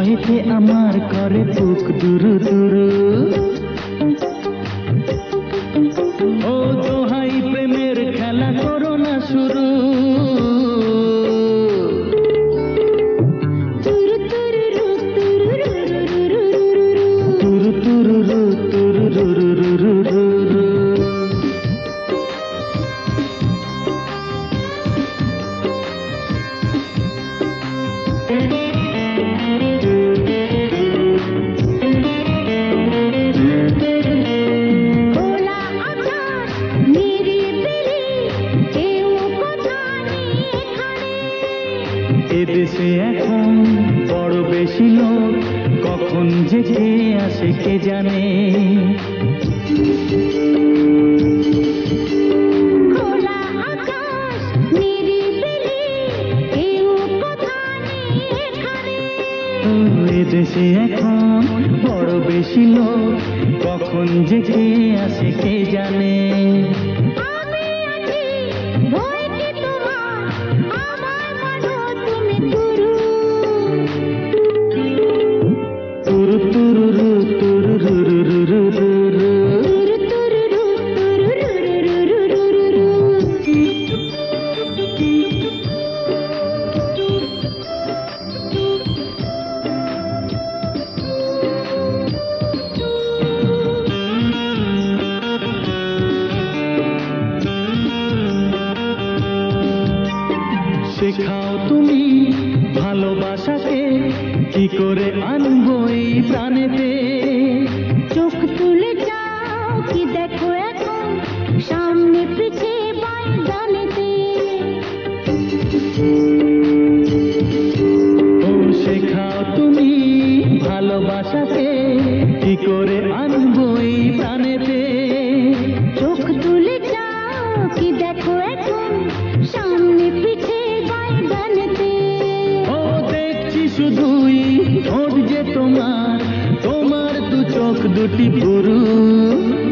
ভয়েতে আমার করে বুক দুরু দুরু। ও দোহাই প্রেমের খেলা করো না শুরু। তুরু তুরু রু তুরু রু রু রু রু রু। এদেশে এখন বড় বেশি লোক, কখন যে কে আসে কে জানে। এদেশে এখন বড় বেশি লোক, কখন যে কে আসে কে জানে। শেখাও তুমি ভালোবাসাকে, কি করে আনবো এই প্রাণেতে। চোখ তুলে যাও, কি দেখো এখন সামনে পিছে বাই জানেতে। ও শেখাও তুমি ভালোবাসাকে, কি করে আনবো এই প্রাণেতে। চোখ তুলে যাও, কি দেখো এখন সামনে পিছে বাই জানেতে। ও দেখছি শুধুই ঠোঁট যে তোমার, তোমার দু চোখ দুটি পুরু।